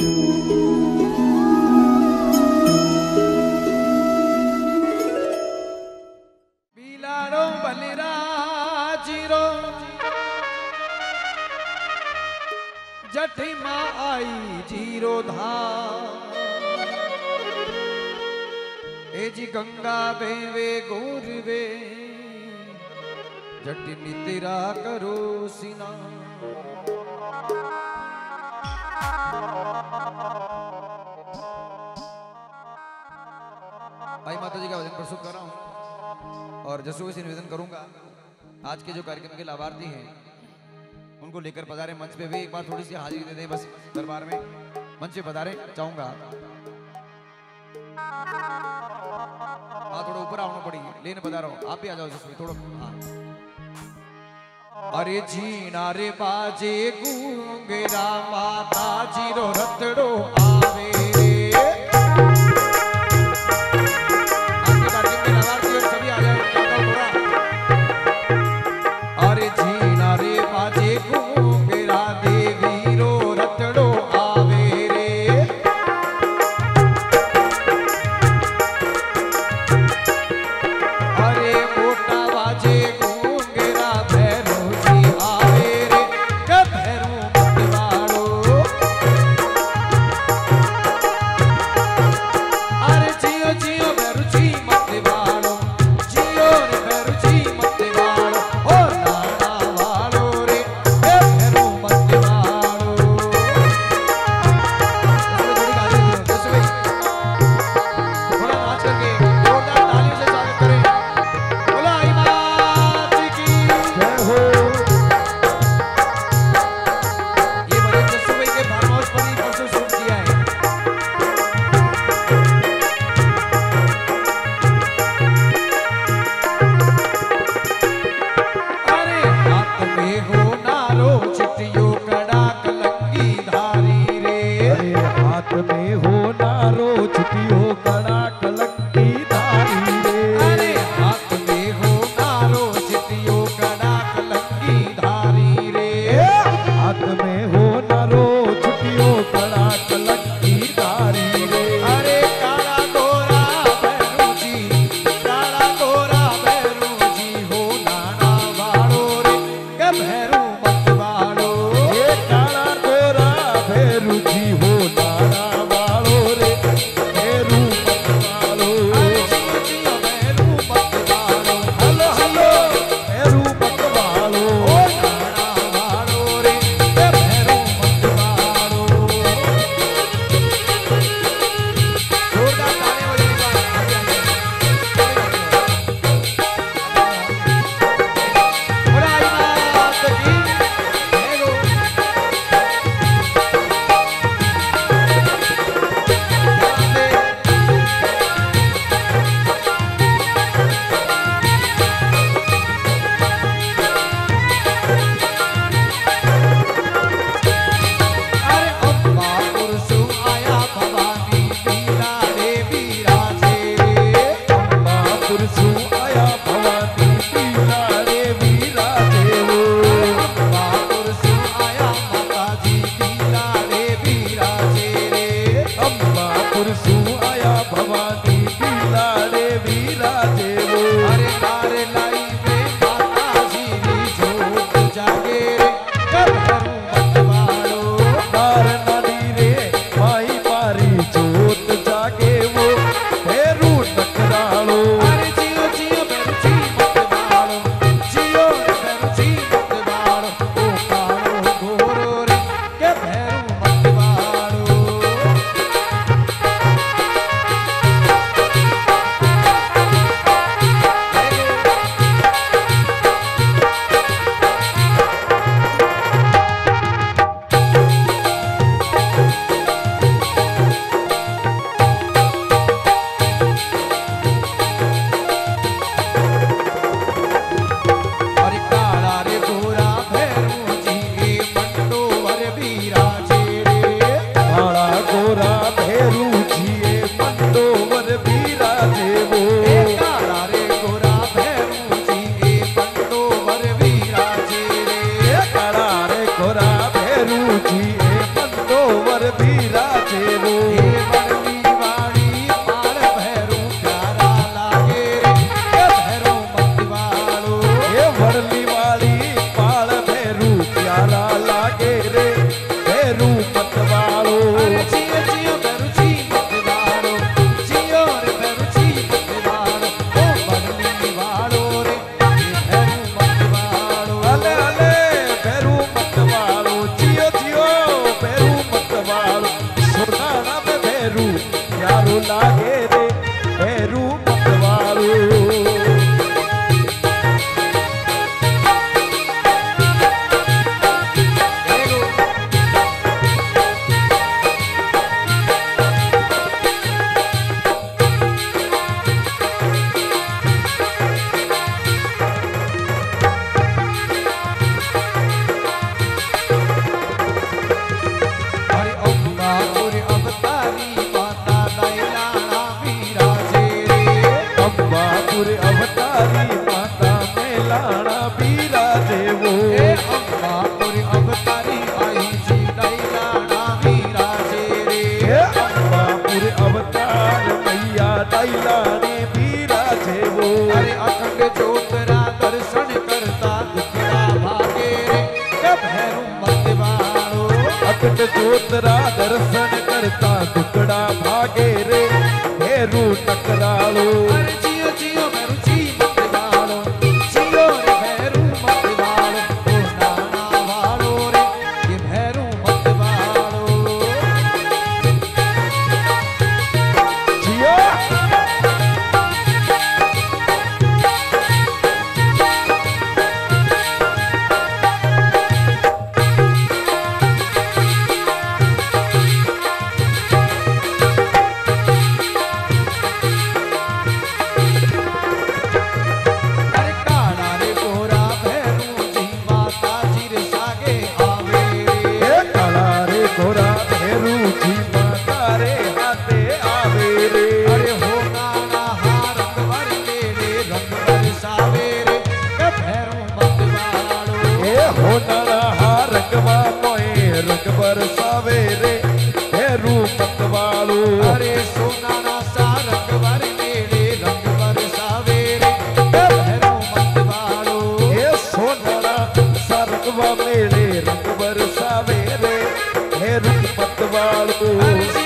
बिलाड़ो बलराजीरो जठी मां आई जीरो धाम ए जी गंगा बेवे गोरवे जटी नितिरा करो सिना भाई माता जी का भजन प्रस्तुत कर रहा हूं और जसों से निवेदन करूंगा आज के जो कार्यक्रम के लाभार्थी हैं उनको लेकर पधारे मंच पे भी एक बार थोड़ी सी हाजिरी दे दें बस दरबार में मंच पे पधारे चाहूंगा। हाँ थोड़ा ऊपर आना पड़ेगी लेने पधारो आप भी आ जाओ जसों थोड़ा। हाँ अरे जीना रे बाजे गूंगेरा माता जीरो रतड़ो आवे रुचि ए पंडोवर बीरा जेवो वरली वाली पाल भैरू प्यारा लागे रे भैरू मतवालो वरली वाली पाल भैरू प्यारा लागे रे भैरू मतवालो जियो जियो भैरू जी मतवालो जियो रे भैरू जी मतवालो ओ वरली वालो रे भैरू मतवालो अले अले भैरू मतवालो जियो जियो भैरू मतवालो सुनाना में भैरू प्यारो लागे रे भैरू मतवालो हरि अम्बापुर अवतारी माता दैलाना विराजे रे अम्बापुर अवतारी माता मेलाना बीराजे वो अम्बापुर अवतारी आई जी दैलाना विराजे रे अम्बापुर अवतार मैया दैलाने बीराजे वो अरे अखंड ज्योतरा दर्शन करता दुखड़ा भागे रे भैरू मतवालो अखंड ज्योतरा दर्शन करता टुकड़ा भागे रे भैरू टकरालो अरे जियो जियो भैरू जी मतवालो जियो रे भैरू मतवालो ओ नाना वालो रे ये भैरू मतवालो जियो अरे काला रे गोरा भैरू जी माता जी रे सागे आवे रे काला रे गोरा भैरू जी माता रे हाथे आवे रे अरे हो नाना हारंग वर मेरे रंग बरसावे रे भैरू मतवालो ए हो नाना हा रंगवा मोए रंग बरसावे रे भैरू मतवालो अरे सोना ना सा रंग वर मेरे रंग बरसावे रे भैरू मतवालो ए सोनारा सरगवा मेले रंग बरसावे रे भैरू मतवालो अरे